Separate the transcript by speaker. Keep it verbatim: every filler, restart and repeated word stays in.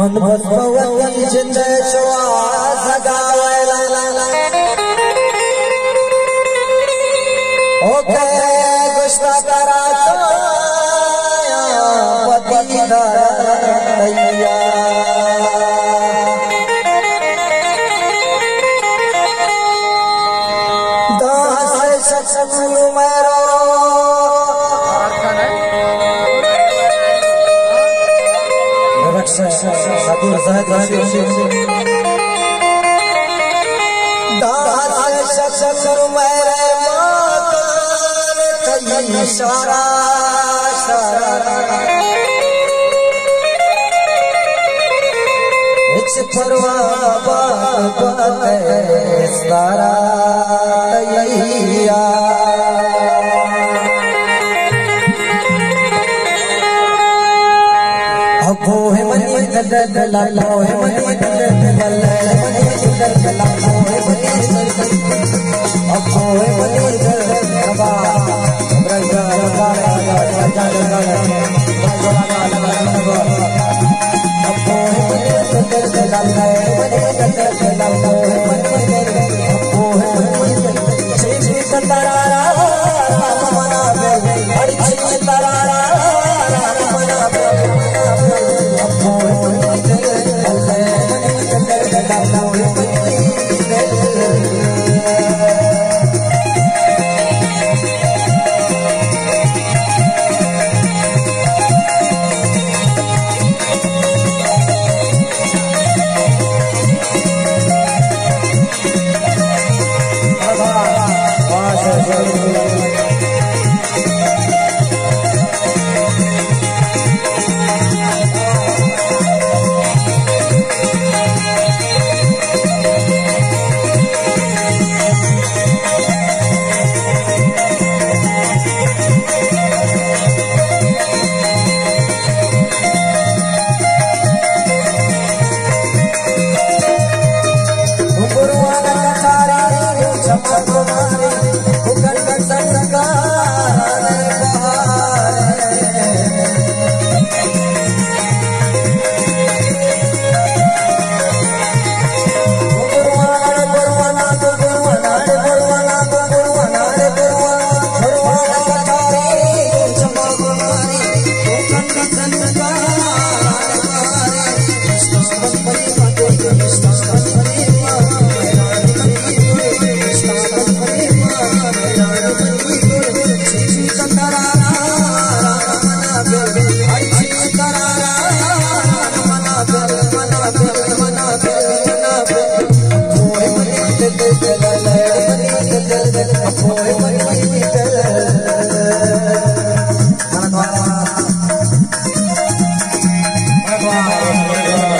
Speaker 1: मन भस्मवती जिंद श्वास गावला ओके गुस्ता करा पति धरैया दास सत्संग मेरो साधु दास सत्संग मेरे माता सारा परवा सारा अबो है मनी दल दल लो है मनी दल दल मनी दल दल लो है मनी अबो है मनी दल रबा रगा रगा रगा रगा अबो है मनी दल दल लो है मनी दल दल लो है मनी अबो है मनी श्री तरारा मना बे हरि श्री तरारा मना बे
Speaker 2: Bye-bye.